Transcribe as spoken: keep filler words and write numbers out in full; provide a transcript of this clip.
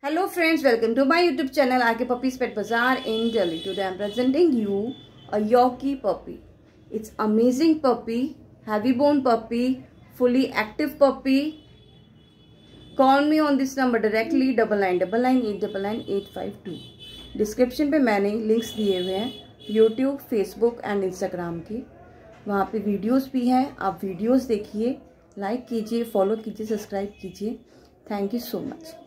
Hello friends, welcome to my YouTube channel R K Puppies Pet Bazaar in Delhi. Today I am presenting you a Yorkie puppy. It's amazing puppy, heavy bone puppy, fully active puppy. Call me on this number directly double nine double nine eight double nine eight five two. Description पे मैंने links दिए हुए हैं YouTube, Facebook and Instagram के. वहाँ पे videos भी हैं, आप वीडियोस देखिए, लाइक कीजिए, फॉलो कीजिए, सब्सक्राइब कीजिए. Thank you so much.